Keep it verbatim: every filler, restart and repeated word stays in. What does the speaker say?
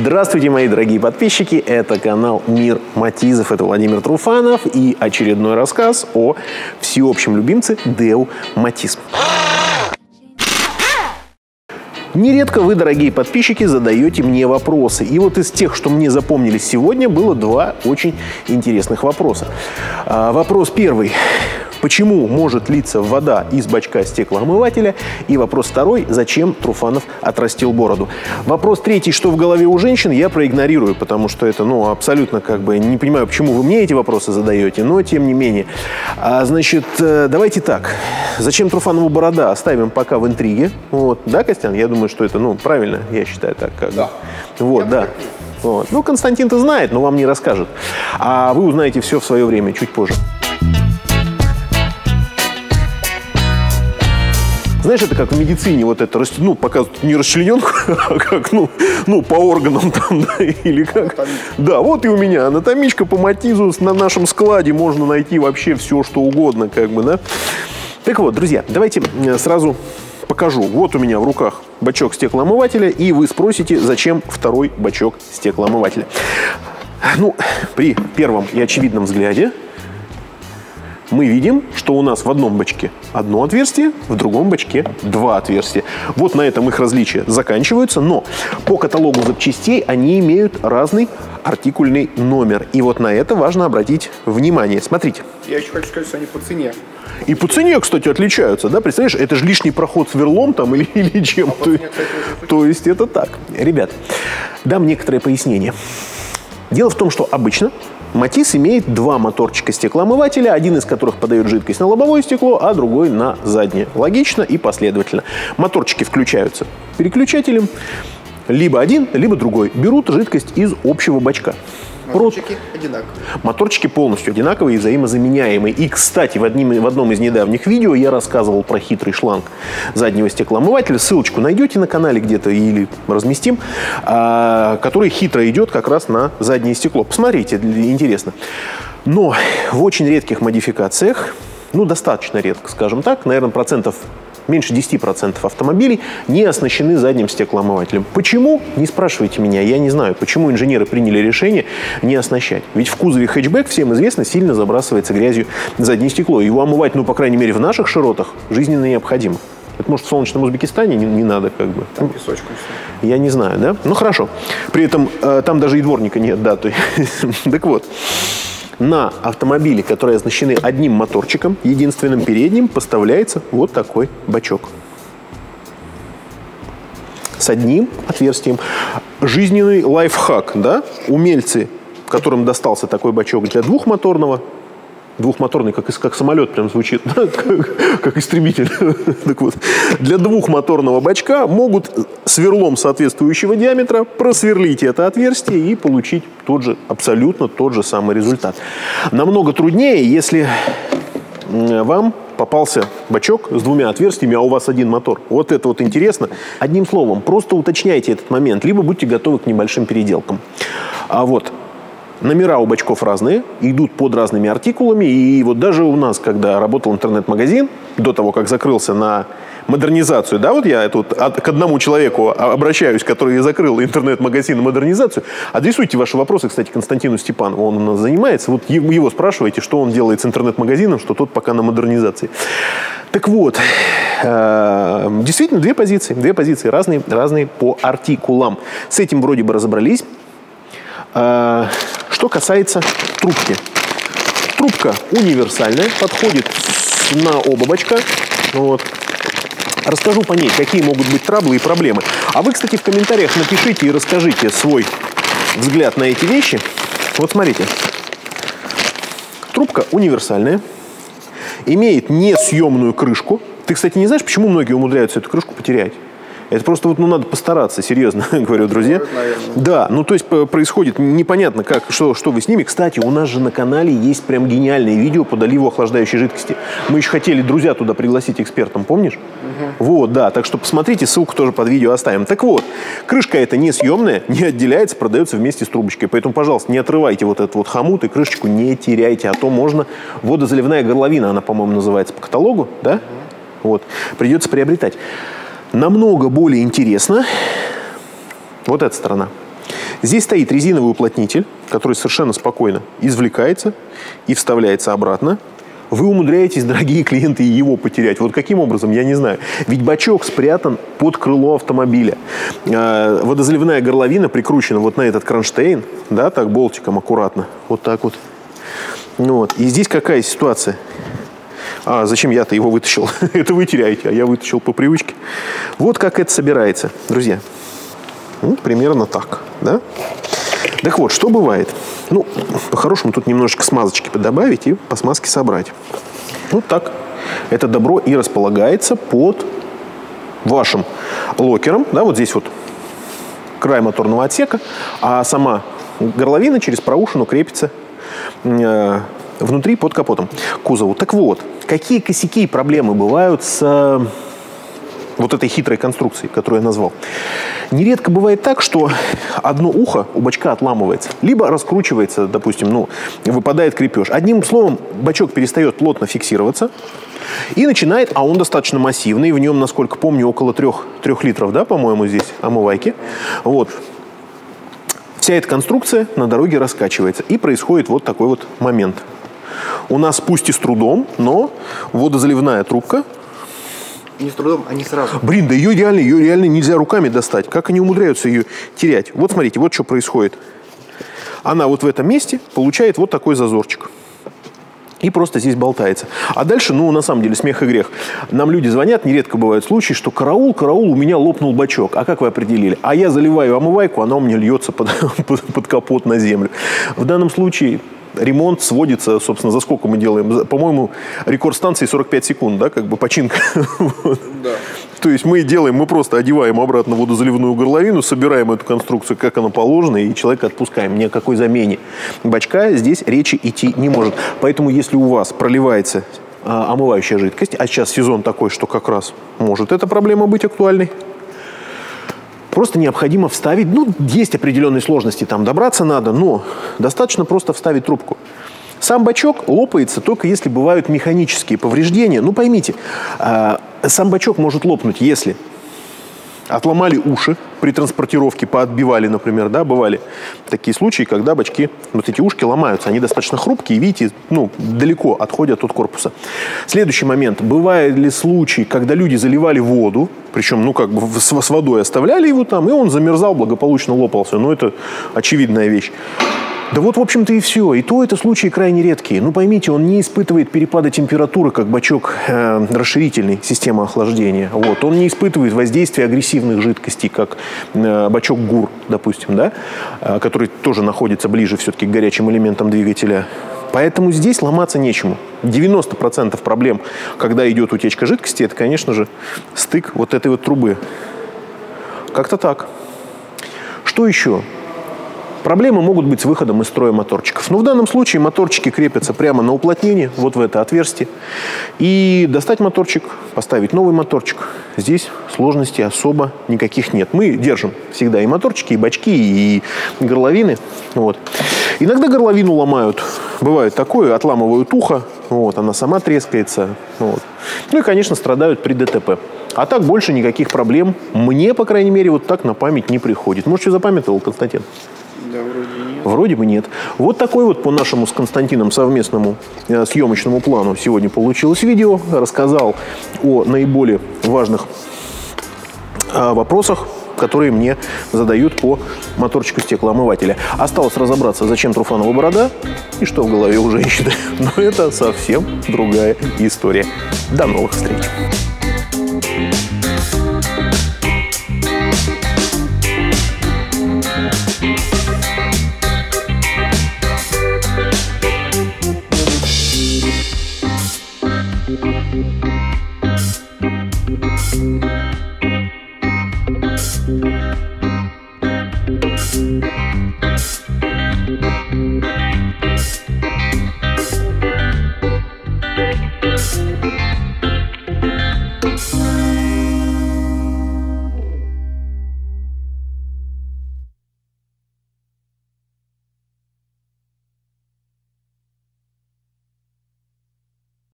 Здравствуйте, мои дорогие подписчики. Это канал Мир Матизов. Это Владимир Труфанов и очередной рассказ о всеобщем любимце Део Матиз. Нередко вы, дорогие подписчики, задаете мне вопросы. И вот из тех, что мне запомнились сегодня, было два очень интересных вопроса. А, вопрос первый. Почему может литься вода из бачка стеклоомывателя? И вопрос второй. Зачем Труфанов отрастил бороду? Вопрос третий. Что в голове у женщин? Я проигнорирую, потому что это, ну, абсолютно как бы... Не понимаю, почему вы мне эти вопросы задаете, но тем не менее. А, значит, давайте так. Зачем Труфанову борода? Оставим пока в интриге. Вот. Да, Костян? Я думаю, что это, ну, правильно. Я считаю так. Как... Да. Вот, я да. Вот. Ну, Константин-то знает, но вам не расскажет. А вы узнаете все в свое время, чуть позже. Знаешь, это как в медицине, вот это, ну, показывают не расчлененку, а как, ну, ну, по органам там, да, или как. Да, вот и у меня анатомичка по Матизу, на нашем складе можно найти вообще все, что угодно, как бы, да. Так вот, друзья, давайте сразу покажу. Вот у меня в руках бачок стеклоомывателя, и вы спросите, зачем второй бачок стеклоомывателя. Ну, при первом и очевидном взгляде мы видим, что у нас в одном бачке одно отверстие, в другом бачке два отверстия. Вот на этом их различия заканчиваются, но по каталогу запчастей они имеют разный артикульный номер. И вот на это важно обратить внимание. Смотрите. Я еще хочу сказать, что они по цене. И по цене, кстати, отличаются, да? Представляешь, это же лишний проход сверлом там или, или чем. А то, цене, кстати, то есть это так. Ребят, дам некоторое пояснение. Дело в том, что обычно Матиз имеет два моторчика стеклоомывателя, один из которых подает жидкость на лобовое стекло, а другой на заднее. Логично и последовательно. Моторчики включаются переключателем. Либо один, либо другой. Берут жидкость из общего бачка. Моторчики одинаковые. Моторчики полностью одинаковые и взаимозаменяемые. И, кстати, в, одним, в одном из недавних видео я рассказывал про хитрый шланг заднего стеклоомывателя. Ссылочку найдете на канале где-то или разместим, а, который хитро идет как раз на заднее стекло. Посмотрите, интересно. Но в очень редких модификациях, ну, достаточно редко, скажем так, наверное, процентов... меньше десяти процентов автомобилей не оснащены задним стеклоомывателем. Почему? Не спрашивайте меня, я не знаю, почему инженеры приняли решение не оснащать. Ведь в кузове хэтчбэк, всем известно, сильно забрасывается грязью заднее стекло. Его омывать, ну, по крайней мере, в наших широтах жизненно необходимо. Это, может, в солнечном Узбекистане не, не надо, как бы. Там песочком все. Я не знаю, да? Ну, хорошо. При этом э, там даже и дворника нет, да. Так вот. На автомобиле, которые оснащены одним моторчиком, единственным передним, поставляется вот такой бачок. С одним отверстием. Жизненный лайфхак, да? Умельцы, которым достался такой бачок для двухмоторного, двухмоторный, как, как самолет прям звучит, как, как истребитель. Так вот, для двухмоторного бачка могут сверлом соответствующего диаметра просверлить это отверстие и получить тот же, абсолютно тот же самый результат. Намного труднее, если вам попался бачок с двумя отверстиями, а у вас один мотор. Вот это вот интересно. Одним словом, просто уточняйте этот момент, либо будьте готовы к небольшим переделкам. А вот номера у бачков разные, идут под разными артикулами. И вот даже у нас, когда работал интернет-магазин, до того, как закрылся на модернизацию, да, вот я тут от, к одному человеку обращаюсь, который закрыл интернет-магазин на модернизацию. Адресуйте ваши вопросы, кстати, Константину Степанову, он у нас занимается. Вот его спрашивайте, что он делает с интернет-магазином, что тот пока на модернизации. Так вот, э, действительно, две позиции, две позиции разные, разные по артикулам. С этим вроде бы разобрались. Что касается трубки. Трубка универсальная, подходит на оба бачка. Вот. Расскажу по ней, какие могут быть траблы и проблемы. А вы, кстати, в комментариях напишите и расскажите свой взгляд на эти вещи. Вот смотрите. Трубка универсальная, имеет несъемную крышку. Ты, кстати, не знаешь, почему многие умудряются эту крышку потерять? Это просто вот, ну, надо постараться, серьезно говорю, друзья. Да, ну, то есть происходит непонятно, как, что, что вы с ними. Кстати, у нас же на канале есть прям гениальное видео по доливу охлаждающей жидкости. Мы еще хотели друзья туда пригласить экспертом, помнишь? Угу. Вот, да, так что посмотрите, ссылку тоже под видео оставим. Так вот, крышка эта несъемная, не отделяется, продается вместе с трубочкой. Поэтому, пожалуйста, не отрывайте вот этот вот хомут и крышечку не теряйте, а то можно... Водозаливная горловина, она, по-моему, называется по каталогу, да? Угу. Вот, придется приобретать. Намного более интересно вот эта сторона. Здесь стоит резиновый уплотнитель, который совершенно спокойно извлекается и вставляется обратно. Вы умудряетесь, дорогие клиенты, его потерять. Вот каким образом, я не знаю. Ведь бачок спрятан под крыло автомобиля. Э, водозаливная горловина прикручена вот на этот кронштейн, да, так болтиком аккуратно. Вот так вот. Ну вот. И здесь какая ситуация? А зачем я-то его вытащил? Это вы теряете, а я вытащил по привычке. Вот как это собирается, друзья. Ну, примерно так, да? Так вот, что бывает? Ну, по-хорошему тут немножечко смазочки добавить и по смазке собрать. Вот так. Это добро и располагается под вашим локером. Да, вот здесь вот край моторного отсека, а сама горловина через проушину крепится э, внутри под капотом к кузову. Так вот, какие косяки и проблемы бывают с э, вот этой хитрой конструкцией, которую я назвал? Нередко бывает так, что одно ухо у бачка отламывается, либо раскручивается, допустим, ну, выпадает крепеж. Одним словом, бачок перестает плотно фиксироваться и начинает, а он достаточно массивный, в нем, насколько помню, около трех, трех литров, да, по-моему, здесь омывайки. Вот. Вся эта конструкция на дороге раскачивается, и происходит вот такой вот момент. У нас пусть и с трудом, но водозаливная трубка. Не с трудом, а не сразу. Блин, да ее реально, ее реально нельзя руками достать. Как они умудряются ее терять? Вот смотрите, вот что происходит. Она вот в этом месте получает вот такой зазорчик. И просто здесь болтается. А дальше, ну, на самом деле, смех и грех. Нам люди звонят, нередко бывают случаи, что караул, караул, у меня лопнул бачок. А как вы определили? А я заливаю омывайку, она у меня льется под, под, под капот на землю. В данном случае ремонт сводится, собственно, за сколько мы делаем? По-моему, рекорд станции сорок пять секунд, да, как бы починка. Да. То есть мы делаем, мы просто одеваем обратно водозаливную горловину, собираем эту конструкцию, как она положена, и человека отпускаем. Ни о какой замене бачка здесь речи идти не может. Поэтому, если у вас проливается а, омывающая жидкость, а сейчас сезон такой, что как раз может эта проблема быть актуальной, просто необходимо вставить, ну, есть определенные сложности, там добраться надо, но достаточно просто вставить трубку. Сам бачок лопается только если бывают механические повреждения. Ну, поймите, э, сам бачок может лопнуть, если отломали уши при транспортировке, поотбивали, например, да, бывали такие случаи, когда бачки, вот эти ушки ломаются, они достаточно хрупкие, видите, ну, далеко отходят от корпуса. Следующий момент. Бывают ли случаи, когда люди заливали воду, причем, ну, как бы с, с водой оставляли его там, и он замерзал, благополучно лопался. Ну, это очевидная вещь. Да вот, в общем-то, и все. И то это случаи крайне редкие. Ну, поймите, он не испытывает перепада температуры, как бачок э, расширительной системы охлаждения. Вот. Он не испытывает воздействия агрессивных жидкостей, как э, бачок ГУР, допустим, да? э, который тоже находится ближе все-таки к горячим элементам двигателя. Поэтому здесь ломаться нечему. девяносто процентов проблем, когда идет утечка жидкости, это, конечно же, стык вот этой вот трубы. Как-то так. Что еще? Проблемы могут быть с выходом из строя моторчиков. Но в данном случае моторчики крепятся прямо на уплотнение, вот в это отверстие. И достать моторчик, поставить новый моторчик. Здесь сложностей особо никаких нет. Мы держим всегда и моторчики, и бачки, и горловины. Вот. Иногда горловину ломают. Бывает такое, отламывают ухо, вот, она сама трескается. Вот. Ну и, конечно, страдают при ДТП. А так больше никаких проблем мне, по крайней мере, вот так на память не приходит. Может, что запамятовал, Константин? Да, вроде нет. Вроде бы нет. Вот такой вот по нашему с Константином совместному э, съемочному плану сегодня получилось видео. Рассказал о наиболее важных э, вопросах, которые мне задают по моторчику стеклоомывателя. Осталось разобраться, зачем Труфанова борода и что в голове у женщины. Но это совсем другая история. До новых встреч! Thank you.